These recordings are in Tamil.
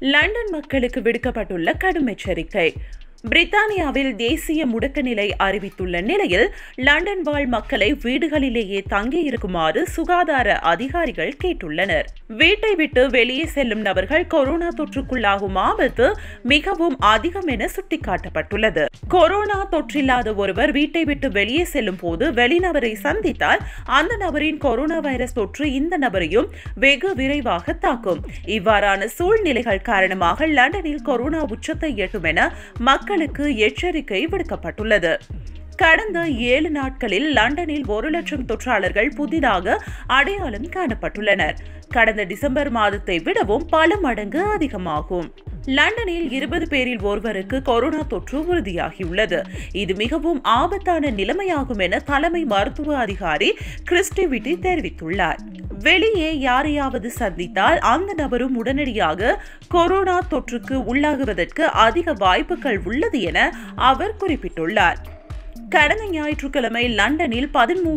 லண்டன் மக்களுக்கு விடுக்கப்பட்டுள்ள கடும் எச்சரிக்கை. பிரித்தானியாவில் தேசிய முடக்க நிலை அறிவித்துள்ள நிலையில் லண்டன் வாழ் மக்களை வீடுகளிலேயே தங்கியிருக்குமாறு சுகாதார அதிகாரிகள் கேட்டுள்ளனர். வீட்டை விட்டு வெளியே செல்லும் நபர்கள் கொரோனா தொற்றுக்குள்ளாகும் ஆபத்து மிகவும் அதிகம் என சுட்டிக்காட்டப்பட்டுள்ளது. கொரோனா தொற்றில்லாத ஒருவர் வீட்டை விட்டு வெளியே செல்லும் போது வெளிநபரை சந்தித்தால் அந்த நபரின் கொரோனா வைரஸ் தொற்று இந்த நபரையும் வெகு விரைவாக தாக்கும். இவ்வாறான சூழ்நிலைகள் காரணமாக லண்டனில் கொரோனா உச்சத்தை எட்டும் என மக்களுக்கு எச்சரிக்கை விடுக்கப்பட்டுள்ளது. கடந்த 7 நாட்களில் லண்டனில் 1 லட்சம் தொற்றாளர்கள் புதிதாக அடையாளம் காணப்பட்டுள்ளனர். கடந்த டிசம்பர் மாதத்தை விடவும் பல மடங்கு அதிகமாகும். லண்டனில் 20 பேரில் ஒருவருக்கு கொரோனா தொற்று உறுதியாகியுள்ளது. இது மிகவும் ஆபத்தான நிலைமையாகும் என தலைமை மருத்துவ அதிகாரி கிறிஸ்டி விட்டி தெரிவித்துள்ளார். வெளியே யாரையாவது சந்தித்தால் அந்த நபரும் உடனடியாக கொரோனா தொற்றுக்கு உள்ளாகுவதற்கு அதிக வாய்ப்புகள் உள்ளது என அவர் குறிப்பிட்டுள்ளார். கடந்த ஞாயிற்றுக்கிழமை லண்டனில்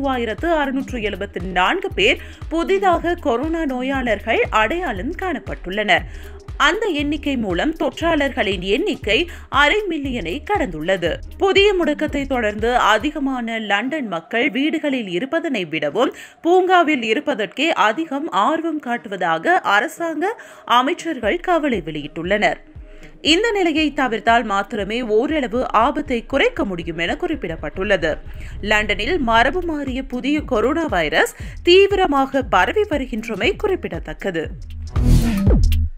13,674 பேர் புதிதாக கொரோனா நோயாளர்கள் அடையாளம் காணப்பட்டுள்ளனர். அந்த எண்ணிக்கை மூலம் தொற்றாளர்களின் எண்ணிக்கை 500,000 மில்லியனை கடந்துள்ளது. புதிய முடக்கத்தை தொடர்ந்து அதிகமான லண்டன் மக்கள் வீடுகளில் இருப்பதனை விடவும் பூங்காவில் இருப்பதற்கே அதிகம் ஆர்வம் காட்டுவதாக அரசாங்க அமைச்சர்கள் கவலை வெளியிட்டுள்ளனர். இந்த நிலையை தவிர்த்தால் மாத்திரமே ஓரளவு ஆபத்தை குறைக்க முடியும் என குறிப்பிடப்பட்டுள்ளது. லண்டனில் மரபு மாறிய புதிய கொரோனா வைரஸ் தீவிரமாக பரவி வருகின்றமை குறிப்பிடத்தக்கது.